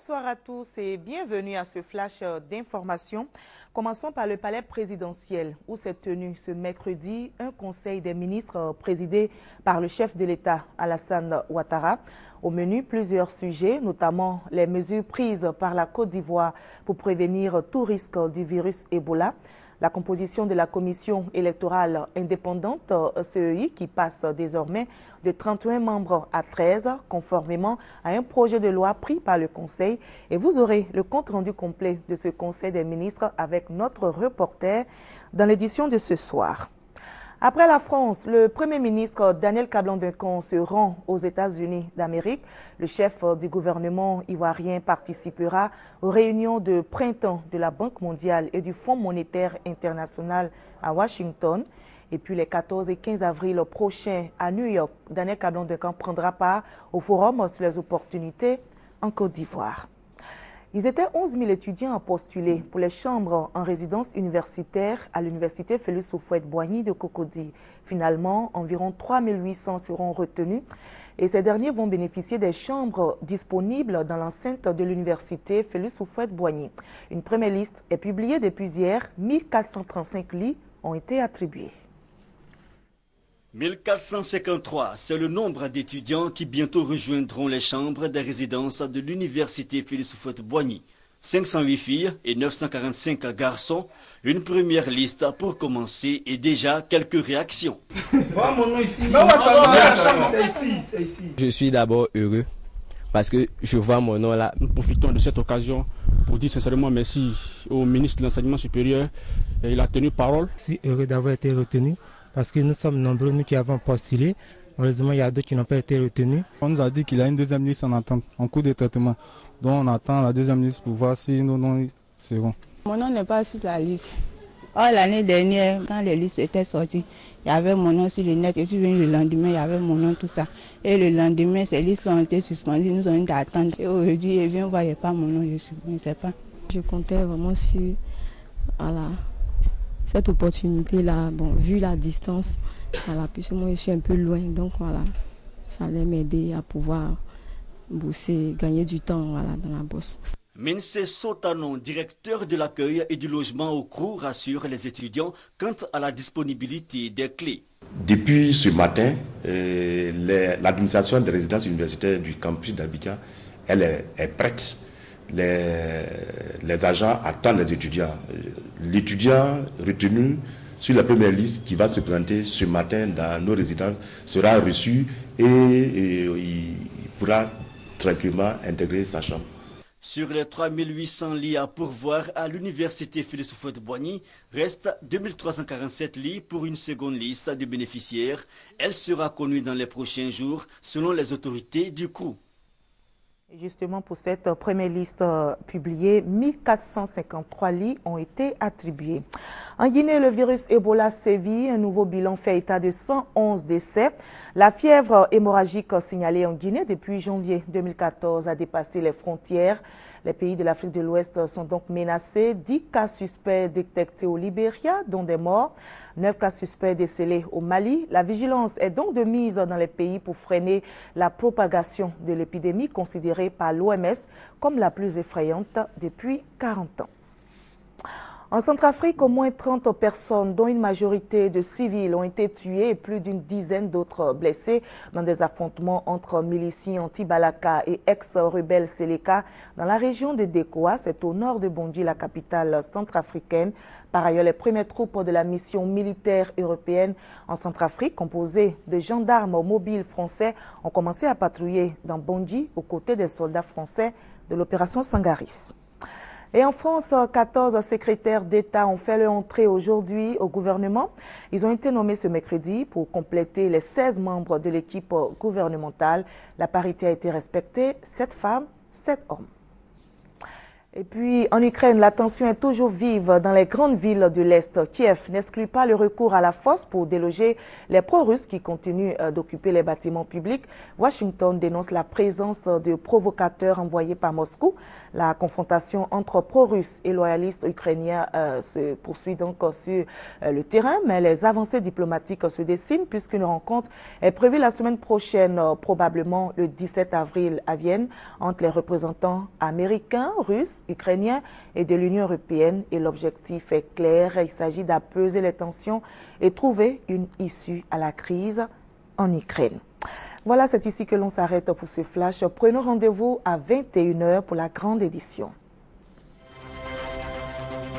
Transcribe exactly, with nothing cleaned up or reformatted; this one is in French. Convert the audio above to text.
Bonsoir à tous et bienvenue à ce flash d'information. Commençons par le palais présidentiel où s'est tenu ce mercredi un conseil des ministres présidé par le chef de l'État Alassane Ouattara. Au menu, plusieurs sujets, notamment les mesures prises par la Côte d'Ivoire pour prévenir tout risque du virus Ebola. La composition de la commission électorale indépendante C E I qui passe désormais de trente et un membres à treize, conformément à un projet de loi pris par le Conseil. Et vous aurez le compte-rendu complet de ce Conseil des ministres avec notre reporter dans l'édition de ce soir. Après la France, le Premier ministre Daniel Kablan-Duncan se rend aux États-Unis d'Amérique. Le chef du gouvernement ivoirien participera aux réunions de printemps de la Banque mondiale et du Fonds monétaire international à Washington. Et puis les quatorze et quinze avril prochains à New York, Daniel Kablan-Duncan prendra part au forum sur les opportunités en Côte d'Ivoire. Ils étaient onze mille étudiants à postuler pour les chambres en résidence universitaire à l'université Félix Houphouët-Boigny de Cocody. Finalement, environ trois mille huit cents seront retenus et ces derniers vont bénéficier des chambres disponibles dans l'enceinte de l'université Félix Houphouët-Boigny. Une première liste est publiée depuis hier. mille quatre cent trente-cinq lits ont été attribués. mille quatre cent cinquante-trois, c'est le nombre d'étudiants qui bientôt rejoindront les chambres des résidences de l'université Félix Houphouët-Boigny. cinq cent huit filles et neuf cent quarante-cinq garçons. Une première liste pour commencer et déjà quelques réactions. Je suis d'abord heureux parce que je vois mon nom là. Nous profitons de cette occasion pour dire sincèrement merci au ministre de l'Enseignement supérieur. Il a tenu parole. Je suis heureux d'avoir été retenu. Parce que nous sommes nombreux, nous qui avons postulé. Heureusement, il y a d'autres qui n'ont pas été retenus. On nous a dit qu'il y a une deuxième liste en attente, en cours de traitement. Donc on attend la deuxième liste pour voir si nos noms seront. Mon nom n'est pas sur la liste. Oh, l'année dernière, quand les listes étaient sorties, il y avait mon nom sur le net. Je suis venu le lendemain, il y avait mon nom, tout ça. Et le lendemain, ces listes ont été suspendues, nous avons été attendre. Et aujourd'hui, je viens voir, il n'y a pas mon nom, je suis, je ne sais pas. Je comptais vraiment sur... Voilà. Cette opportunité-là, bon, vu la distance, voilà, puisque moi je suis un peu loin, donc voilà, ça allait m'aider à pouvoir bosser, gagner du temps voilà, dans la bosse. Mince Sotanon, directeur de l'accueil et du logement au C R U, rassure les étudiants quant à la disponibilité des clés. Depuis ce matin, euh, l'administration des résidences universitaires du campus d'Abidjan, elle est, est prête. Les, les agents attendent les étudiants. L'étudiant retenu sur la première liste qui va se présenter ce matin dans nos résidences sera reçu et, et il pourra tranquillement intégrer sa chambre. Sur les trois mille huit cents lits à pourvoir à l'université Félix Houphouët-Boigny, restent deux mille trois cent quarante-sept lits pour une seconde liste de bénéficiaires. Elle sera connue dans les prochains jours selon les autorités du C R U. Justement, pour cette première liste publiée, mille quatre cent cinquante-trois lits ont été attribués. En Guinée, le virus Ebola sévit. Un nouveau bilan fait état de cent onze décès. La fièvre hémorragique signalée en Guinée depuis janvier deux mille quatorze a dépassé les frontières. Les pays de l'Afrique de l'Ouest sont donc menacés. dix cas suspects détectés au Libéria, dont des morts. neuf cas suspects décelés au Mali. La vigilance est donc de mise dans les pays pour freiner la propagation de l'épidémie considérée par l'O M S comme la plus effrayante depuis quarante ans. En Centrafrique, au moins trente personnes, dont une majorité de civils, ont été tuées et plus d'une dizaine d'autres blessés dans des affrontements entre miliciens anti-Balaka et ex-rebelles Seleka dans la région de Dekoa. C'est au nord de Bondji, la capitale centrafricaine. Par ailleurs, les premières troupes de la mission militaire européenne en Centrafrique, composées de gendarmes mobiles français, ont commencé à patrouiller dans Bondji aux côtés des soldats français de l'opération Sangaris. Et en France, quatorze secrétaires d'État ont fait leur entrée aujourd'hui au gouvernement. Ils ont été nommés ce mercredi pour compléter les seize membres de l'équipe gouvernementale. La parité a été respectée, sept femmes, sept hommes. Et puis, en Ukraine, la tension est toujours vive dans les grandes villes de l'Est. Kiev n'exclut pas le recours à la force pour déloger les pro-russes qui continuent d'occuper les bâtiments publics. Washington dénonce la présence de provocateurs envoyés par Moscou. La confrontation entre pro-russes et loyalistes ukrainiens euh, se poursuit donc sur euh, le terrain, mais les avancées diplomatiques se dessinent puisqu'une rencontre est prévue la semaine prochaine, euh, probablement le dix-sept avril à Vienne, entre les représentants américains, russes, ukrainiens et de l'Union européenne. Et l'objectif est clair, il s'agit d'apaiser les tensions et trouver une issue à la crise en Ukraine. Voilà, c'est ici que l'on s'arrête pour ce flash. Prenons rendez-vous à vingt et une heures pour la grande édition.